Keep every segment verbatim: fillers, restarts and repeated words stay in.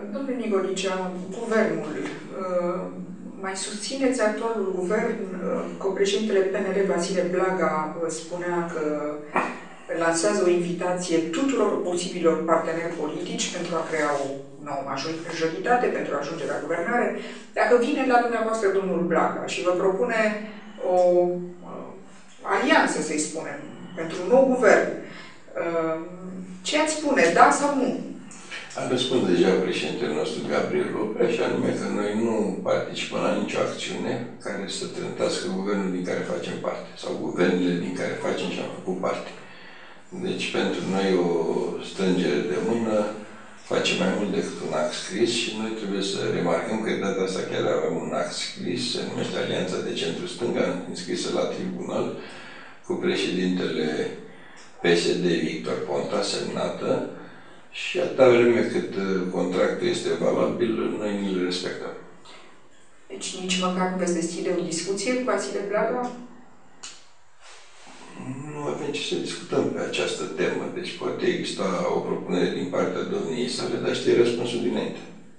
Domnule Nigolicea, guvernul, mai susțineți actualul guvern? Co-președintele P N L, Vasile Blaga, spunea că lansează o invitație tuturor posibilor parteneri politici pentru a crea o nouă majoritate, pentru a ajunge la guvernare. Dacă vine la dumneavoastră domnul Blaga și vă propune o alianță, să-i spunem, pentru un nou guvern, ce ați spune, da sau nu? Am răspuns deja președintele nostru, Gabriel Oprea, și anume că noi nu participăm la nicio acțiune care să trântească guvernul din care facem parte, sau guvernele din care facem și am făcut parte. Deci, pentru noi, o strângere de mână face mai mult decât un act scris și noi trebuie să remarcăm că de data asta chiar avem un act scris, se numește Alianța de Centru-Stânga, înscrisă la tribunal, cu președintele P S D Victor Ponta, semnată, și atâta vreme cât contractul este valabil, noi nu îl respectăm. Deci nici măcar nu veți deschide o discuție cu Vasile Blaga? Nu avem ce să discutăm pe această temă. Deci poate exista o propunere din partea domniei sale, dar știe răspunsul dinainte.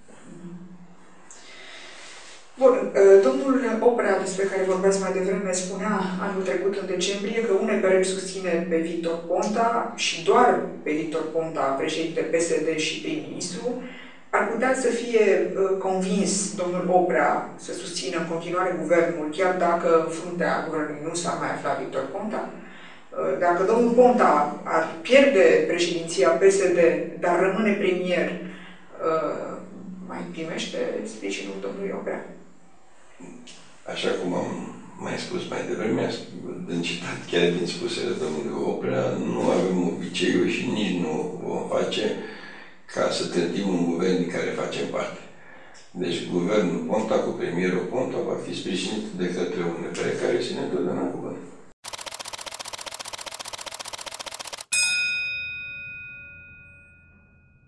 Bun. Domnul Oprea, despre care vorbeați mai devreme, spunea anul trecut, în decembrie, că U N P R susține pe Victor Ponta și doar pe Victor Ponta, președinte P S D și prim-ministru. Ar putea să fie convins domnul Oprea să susțină în continuare guvernul, chiar dacă în fruntea guvernului nu s-ar mai afla Victor Ponta? Dacă domnul Ponta ar pierde președinția P S D, dar rămâne premier, mai primește sprijinul domnului Oprea? Așa cum am mai spus mai devreme, în citat chiar din spusele domnului Oprea, nu avem obiceiul și nici nu vom face ca să trântim un guvern din care facem parte. Deci guvernul Ponta cu premierul Ponta va fi sprijinit de către un U N P R care ține întotdeauna cuvânt.